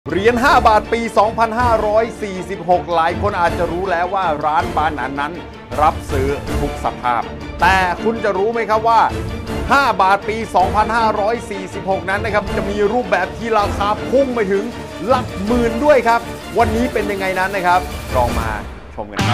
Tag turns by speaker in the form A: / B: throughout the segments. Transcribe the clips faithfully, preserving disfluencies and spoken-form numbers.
A: เหรียญห้าบาทปี สองพันห้าร้อยสี่สิบหก หลายคนอาจจะรู้แล้วว่าร้านปานันนั้นรับซื้อทุกสภาพแต่คุณจะรู้ไหมครับว่าห้าบาทปี สองพันห้าร้อยสี่สิบหก นั้นนะครับจะมีรูปแบบที่ราคาพุ่งไปถึงหลักหมื่นด้วยครับวันนี้เป็นยังไงนั้นนะครับลองมาชมกันครับ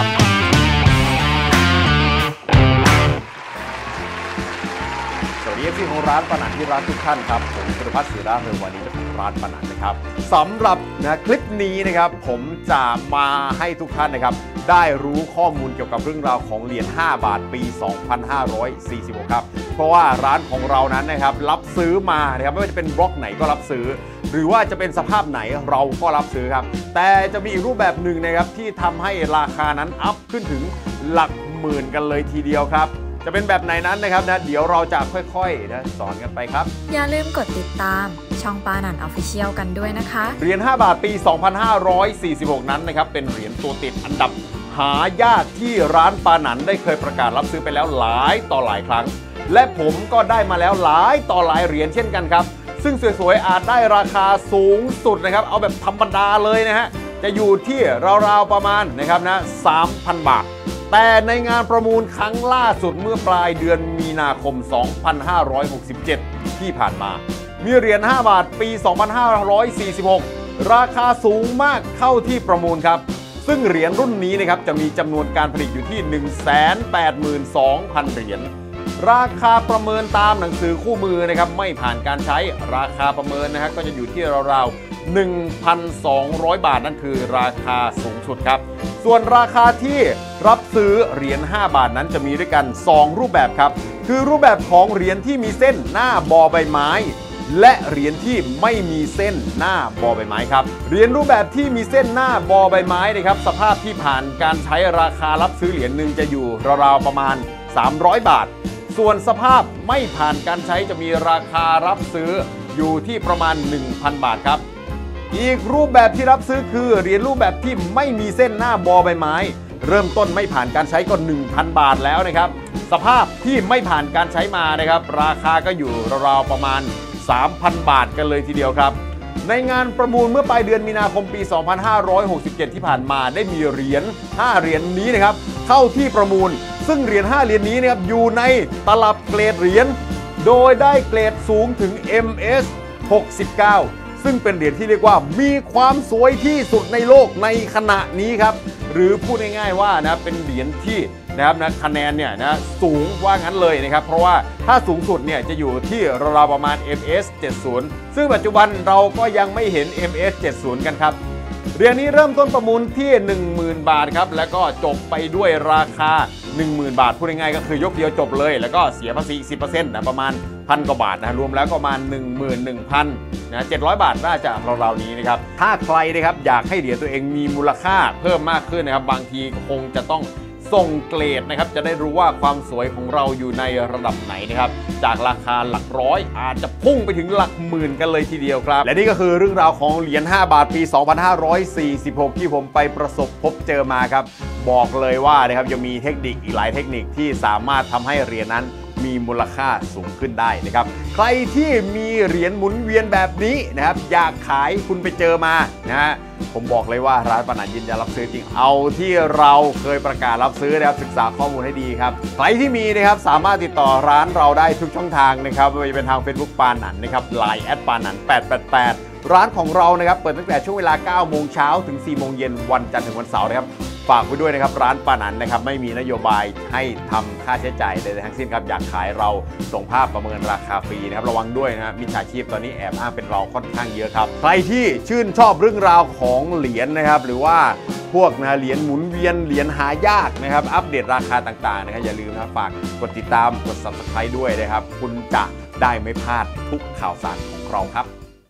A: สวัสดีที่ของร้านปานันที่ร้านทุกท่านครับผมสุรพัฒน์ศิระเรืองวันนี้จากร้านปานันนะครับสำหรับนะคลิปนี้นะครับผมจะมาให้ทุกท่านนะครับได้รู้ข้อมูลเกี่ยวกับเรื่องราวของเหรียญห้าบาทปี สองพันห้าร้อยสี่สิบหก ครับเพราะว่าร้านของเรานั้นนะครับรับซื้อมานะครับไม่ว่าจะเป็นบล็อกไหนก็รับซื้อหรือว่าจะเป็นสภาพไหนเราก็รับซื้อครับแต่จะมีอีกรูปแบบหนึ่งนะครับที่ทำให้ราคานั้นอัพขึ้นถึงหลักหมื่นกันเลยทีเดียวครับจะเป็นแบบไหนนั้นนะครับนะเดี๋ยวเราจะค่อยๆนะสอนกันไปครับ
B: อย่าลืมกดติดตามช่องปานันออฟฟิเชียลกันด้วยนะคะ
A: เหรียญห้าบาทปี สองพันห้าร้อยสี่สิบหก นั้นนะครับเป็นเหรียญตัวติดอันดับหายากที่ร้านปานันได้เคยประกาศรับซื้อไปแล้วหลายต่อหลายครั้งและผมก็ได้มาแล้วหลายต่อหลายเหรียญเช่นกันครับซึ่งสวยๆอาจได้ราคาสูงสุดนะครับเอาแบบธรรมดาเลยนะฮะจะอยู่ที่ราวๆประมาณนะครับนะ สามพัน บาทแต่ในงานประมูลครั้งล่าสุดเมื่อปลายเดือนมีนาคม สองพันห้าร้อยหกสิบเจ็ด ที่ผ่านมามีเหรียญห้าบาทปี สองพันห้าร้อยสี่สิบหก ราคาสูงมากเข้าที่ประมูลครับซึ่งเหรียญรุ่นนี้นะครับจะมีจำนวนการผลิตอยู่ที่ หนึ่งแสนแปดหมื่นสองพัน เหรียญราคาประเมินตามหนังสือคู่มือนะครับไม่ผ่านการใช้ราคาประเมินนะครับก็จะอยู่ที่ราวๆ หนึ่งพันสองร้อย บาทนั่นคือราคาสูงสุดครับส่วนราคาที่รับซื้อเหรียญห้าบาทนั้นจะมีด้วยกันสองรูปแบบครับคือรูปแบบของเหรียญที่มีเส้นหน้าบอใบไม้และเหรียญที่ไม่มีเส้นหน้าบอใบไม้ครับเหรียญรูปแบบที่มีเส้นหน้าบอใบไม้นะครับสภาพที่ผ่านการใช้ราคารับซื้อเหรียญหนึ่งจะอยู่ราวๆประมาณสามร้อยบาทส่วนสภาพไม่ผ่านการใช้จะมีราคารับซื้ออยู่ที่ประมาณ หนึ่งพัน บาทครับอีกรูปแบบที่รับซื้อคือเหรียญรูปแบบที่ไม่มีเส้นหน้าบอใบไม้เริ่มต้นไม่ผ่านการใช้ก็ หนึ่งพัน บาทแล้วนะครับสภาพที่ไม่ผ่านการใช้มานะครับราคาก็อยู่ราวๆประมาณ สามพัน บาทกันเลยทีเดียวครับในงานประมูลเมื่อปลายเดือนมีนาคมปี สองพันห้าร้อยหกสิบเจ็ด ที่ผ่านมาได้มีเหรียญห้าเหรียญนี้นะครับเข้าที่ประมูลซึ่งเหรียญห้าเหรียญนี้นะครับอยู่ในตลับเกรดเหรียญโดยได้เกรดสูงถึง เอ็ม เอส หกสิบเก้าซึ่งเป็นเหรียญที่เรียกว่ามีความสวยที่สุดในโลกในขณะนี้ครับหรือพูดง่ายๆว่านะเป็นเหรียญที่นะครับนะคะแนนเนี่ยนะสูงว่างั้นเลยนะครับเพราะว่าถ้าสูงสุดเนี่ยจะอยู่ที่ราวๆประมาณ เอ็ม เอส เจ็ดสิบ ซึ่งปัจจุบันเราก็ยังไม่เห็น เอ็ม เอส เจ็ดสิบ กันครับเหรียญนี้เริ่มต้นประมูลที่ หนึ่งหมื่น บาทครับแล้วก็จบไปด้วยราคา หนึ่งหมื่น บาทพูดง่ายๆก็คือยกเดียวจบเลยแล้วก็เสียภาษี สิบเปอร์เซ็นต์ นะประมาณพันกว่าบาทนะรวมแล้วก็ประมาณ หนึ่งหมื่นหนึ่งพัน นะเจ็ดร้อยบาทน่าจะราวๆนี้นะครับถ้าใครนะครับอยากให้เหรียญตัวเองมีมูลค่าเพิ่มมากขึ้นนะครับบางทีคงจะต้องส่งเกรดนะครับจะได้รู้ว่าความสวยของเราอยู่ในระดับไหนนะครับจากราคาหลักร้อยอาจจะพุ่งไปถึงหลักหมื่นกันเลยทีเดียวครับและนี่ก็คือเรื่องราวของเหรียญห้าบาทปี สองพันห้าร้อยสี่สิบหก ที่ผมไปประสบพบเจอมาครับบอกเลยว่านะครับยังมีเทคนิคอีกหลายเทคนิคที่สามารถทำให้เหรียญนั้นมีมูลค่าสูงขึ้นได้นะครับใครที่มีเหรียญหมุนเวียนแบบนี้นะครับอยากขายคุณไปเจอมานะฮะผมบอกเลยว่าร้านปานันยินดีรับซื้อจริงเอาที่เราเคยประกาศรับซื้อนะครับศึกษาข้อมูลให้ดีครับใครที่มีนะครับสามารถติดต่อร้านเราได้ทุกช่องทางนะครับไม่ว่าจะเป็นทาง Facebook ปานันนะครับ ไลน์ แอท ปานันแปดแปดแปดร้านของเรานะครับเปิดตั้งแต่ช่วงเวลา เก้าโมงเช้าถึง สี่โมงเย็นวันจันทร์ถึงวันเสาร์นะครับฝากไว้ด้วยนะครับร้านปานันนะครับไม่มีนโยบายให้ทำค่าใช้จ่ายใดๆทั้งสิ้นครับอยากขายเราส่งภาพประเมินราคาฟรีนะครับระวังด้วยนะมิจฉาชีพตอนนี้แอบอ้างเป็นเราค่อนข้างเยอะครับใครที่ชื่นชอบเรื่องราวของเหรียญนะครับหรือว่าพวกนะเหรียญหมุนเวียนเหรียญหายากนะครับอัปเดตราคาต่างๆนะครับอย่าลืมนะฝากกดติดตามกด ซับสไครบ์ ด้วยนะครับคุณจะได้ไม่พลาดทุกข่าวสารของเราครับ